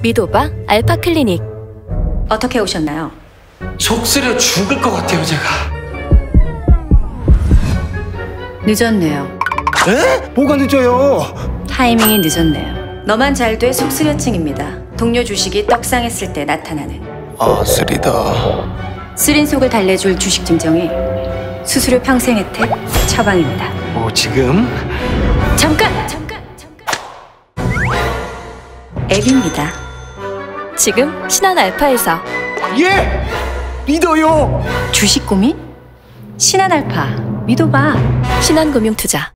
미도바 알파 클리닉. 어떻게 오셨나요? 속 쓰려 죽을 것 같아요, 제가. 늦었네요. 에? 뭐가 늦어요? 타이밍이 늦었네요. 너만 잘 돼 속쓰려증입니다. 동료 주식이 떡상했을 때 나타나는. 아, 쓰리다. 쓰린 속을 달래줄 주식 증정이 수수료 평생 혜택 처방입니다. 지금? 잠깐! 앱입니다. 지금 신한 알파에서. 예! 믿어요! 주식 고민? 신한알파 믿어봐. 신한금융투자.